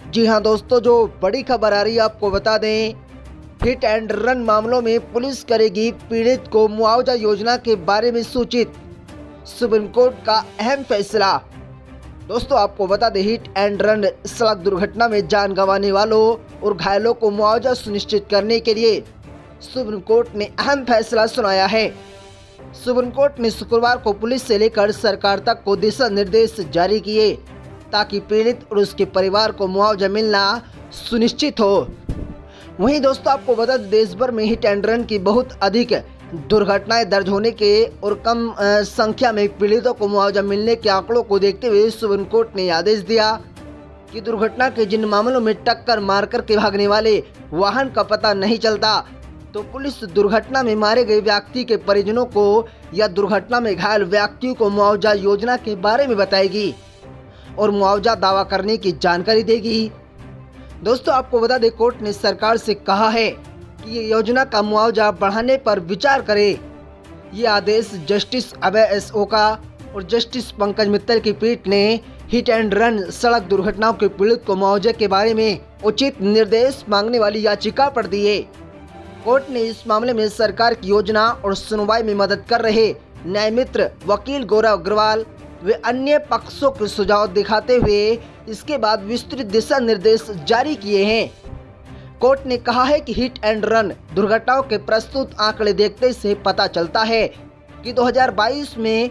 जी हाँ दोस्तों, जो बड़ी खबर आ रही है आपको बता दें। हिट एंड रन मामलों में पुलिस करेगी पीड़ित को मुआवजा योजना के बारे में सूचित, सुप्रीम कोर्ट का अहम फैसला। दोस्तों आपको बता दें, हिट एंड रन सड़क दुर्घटना में जान गंवाने वालों और घायलों को मुआवजा सुनिश्चित करने के लिए सुप्रीम कोर्ट ने अहम फैसला सुनाया है। सुप्रीम कोर्ट ने शुक्रवार को पुलिस से लेकर सरकार तक को दिशा निर्देश जारी किए ताकि पीड़ित और उसके परिवार को मुआवजा मिलना सुनिश्चित हो। वहीं दोस्तों आपको बता दें, देश भर में हिट एंड रन की बहुत अधिक दुर्घटनाएं दर्ज होने के और कम संख्या में पीड़ितों को मुआवजा मिलने के आंकड़ों को देखते हुए सुप्रीम कोर्ट ने आदेश दिया कि दुर्घटना के जिन मामलों में टक्कर मारकर के भागने वाले वाहन का पता नहीं चलता, तो पुलिस दुर्घटना में मारे गए व्यक्ति के परिजनों को या दुर्घटना में घायल व्यक्तियों को मुआवजा योजना के बारे में बताएगी और मुआवजा दावा करने की जानकारी देगी। दोस्तों आपको बता दें, कोर्ट ने सरकार से कहा है कि ये योजना का मुआवजा बढ़ाने पर विचार करे। ये आदेश जस्टिस अभय एस ओका और जस्टिस पंकज मित्तल की पीठ ने हिट एंड रन सड़क दुर्घटनाओं के पीड़ित को मुआवजे के बारे में उचित निर्देश मांगने वाली याचिका पर दिए। कोर्ट ने इस मामले में सरकार की योजना और सुनवाई में मदद कर रहे न्याय मित्र वकील गौरव अग्रवाल वे अन्य पक्षों के सुझाव दिखाते हुए इसके बाद विस्तृत दिशा निर्देश जारी किए हैं। कोर्ट ने कहा है कि हिट एंड रन दुर्घटनाओं के प्रस्तुत आंकड़े देखने से पता चलता है कि 2022 में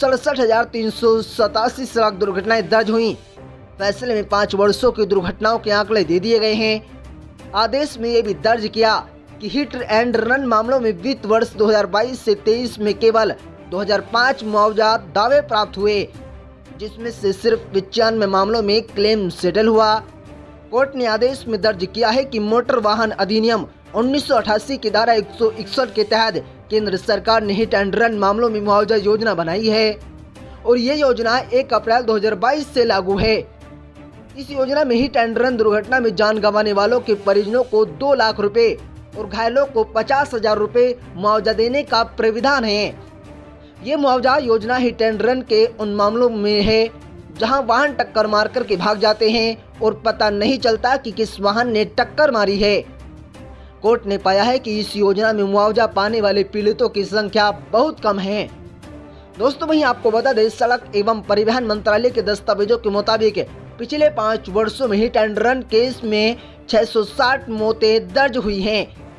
67,387 सड़क दुर्घटनाएं दर्ज हुई। फैसले में 5 वर्षों की दुर्घटनाओं के आंकड़े दे दिए गए हैं। आदेश में ये भी दर्ज किया कि हिट एंड रन मामलों में वित्त वर्ष 2022 से 23 में केवल 2005 मुआवजा दावे प्राप्त हुए, जिसमें से सिर्फ 95 मामलों में क्लेम सेटल हुआ। कोर्ट ने आदेश में दर्ज किया है कि मोटर वाहन अधिनियम 1988 की धारा 161 के तहत केंद्र सरकार ने हिट एंड रन मामलों में मुआवजा योजना बनाई है और ये योजना 1 अप्रैल 2022 से लागू है। इस योजना में हिट एंड रन दुर्घटना में जान गंवाने वालों के परिजनों को 2 लाख रुपए और घायलों को 50,000 रुपए मुआवजा देने का प्राविधान है। ये मुआवजा योजना हिट एंड रन के उन मामलों में है जहां वाहन टक्कर मारकर के भाग जाते हैं और पता नहीं चलता कि किस वाहन ने टक्कर मारी है। कोर्ट ने पाया है कि इस योजना में मुआवजा पाने वाले पीड़ितों की संख्या बहुत कम है। दोस्तों वहीं आपको बता दें, सड़क एवं परिवहन मंत्रालय के दस्तावेजों के मुताबिक पिछले 5 वर्षों में हिट एंड रन केस में 660 मौतें दर्ज हुई हैं।